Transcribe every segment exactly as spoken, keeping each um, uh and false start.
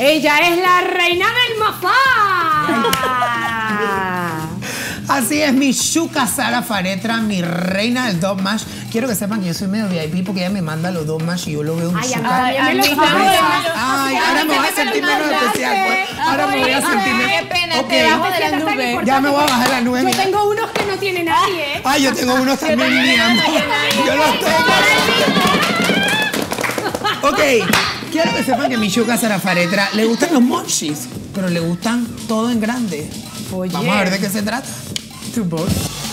Ella es la reina del Mafá. Así es, mi Xuca Sara Faretra, mi reina del Dub Mash. Quiero que sepan que yo soy medio V I P porque ella me manda los Dub Mash y yo lo veo un Ay, Xuca. ay, Ay, ay, ay, ahora me voy a sentir menos especial. Pues. Ahora me voy a sentir menos. Qué pena, Ok. te bajo de la nube. Ya me voy a bajar la nube. Yo mira. tengo unos que no tiene nadie, ¿eh? Ay, yo tengo unos también, mi amor. Yo los tengo. Ok, quiero que sepan que mi Xuca Sara Faretra le gustan los munchies, pero le gustan todo en grande. Oye. Vamos a ver de qué se trata. Tu voz.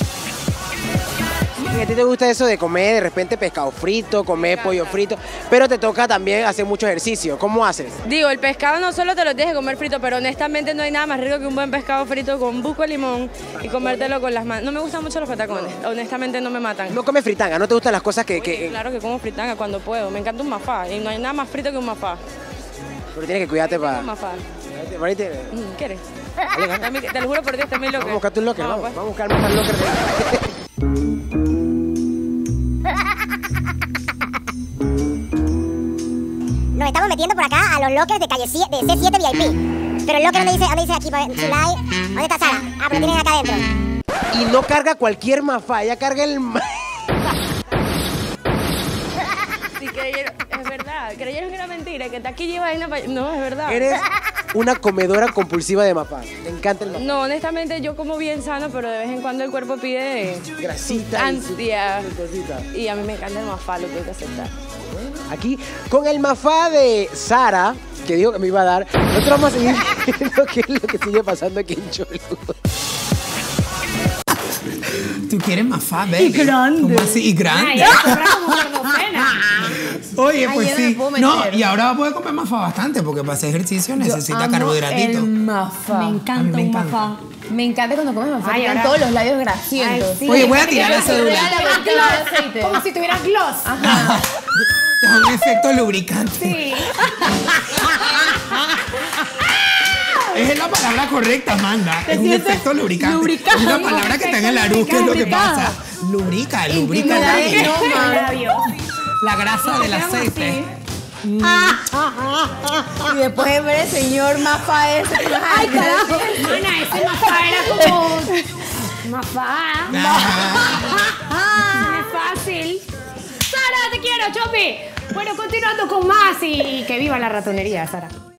¿A ti te gusta eso de comer de repente pescado frito, comer pollo frito? Pero te toca también hacer mucho ejercicio. ¿Cómo haces? Digo, el pescado no solo te lo tienes que comer frito, pero honestamente no hay nada más rico que un buen pescado frito con buco de limón y comértelo con las manos. No me gustan mucho los patacones, honestamente no me matan. No comes fritanga, ¿no te gustan las cosas que...? Oye, que... claro que como fritanga cuando puedo, me encanta un mafá y no hay nada más frito que un mafá. Pero tienes que cuidarte para... Un mafá. Para irte... Mm, ¿Quieres? También- Te lo juro por Dios, también loco. Vamos a buscar tu locker, vamos, pues. vamos a buscar más locker. Nos estamos metiendo por acá a los lockers de calle C de C siete V I P. Pero el locker, ¿dónde dice, dónde dice aquí? Zulay? ¿Dónde está Sara? Ah, pero lo tienen acá adentro. Y no carga cualquier mafá, ella carga el... ma- Sí, creyeron, es verdad, creyeron que era mentira, que aquí lleva vaina pa- No, es verdad. Eres una comedora compulsiva de mafá. Te encanta el mafá. No, honestamente yo como bien sano, pero de vez en cuando el cuerpo pide Grasita y su- sustancia. su cosita. Y a mí me encanta el mafá, lo tengo que aceptar. Aquí, con el mafá de Sara, que dijo que me iba a dar, nosotros vamos a seguir viendo qué es lo que sigue pasando aquí en Cholo. ¿Tú quieres más fa, baby? Y grande. ¿Cómo así? Y Ay, grande. eso era como gordofena. Oye, Ay, pues yo no me sí. puedo No, meter. y ahora va a poder comer más fa bastante porque para hacer ejercicio necesita Amo carbohidratito. el mafá. Me A mí encanta me un encanta. mafá. Me encanta cuando comes mafá, Ay, te quedan ahora- todos los labios grasientos. Ay, sí. Oye, voy a tirar la Te da cédula. la vuelta de aceite. Como si tuviera gloss. Ajá. Es un efecto lubricante. Sí. Es la palabra correcta, Amanda. Es un sientes efecto lubricante. lubricado. Es una palabra que está en el aruz, que es lo que Lubricada. pasa. Lubrica, lubrica el Intimidad labio. no, man. Labio. La grasa del quedan aceite. Y después de ver el señor mafá ese. Ay, carajo. Mana, ese mafá era como... Mafá. Ajá. No es fácil. Sara, te quiero, Chopi. Bueno, continuando con más y que viva la ratonería, Sara.